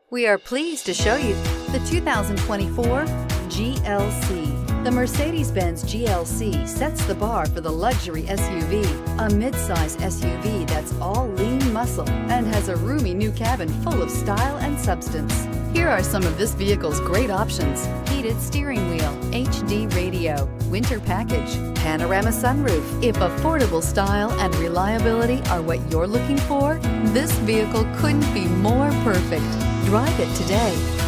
We are pleased to show you the 2024 GLC. The Mercedes-Benz GLC sets the bar for the luxury SUV, a midsize SUV that's all lean muscle and has a roomy new cabin full of style and substance. Here are some of this vehicle's great options: heated steering wheel, HD radio, winter package, panorama sunroof. If affordable style and reliability are what you're looking for, this vehicle couldn't be more perfect. Drive it today.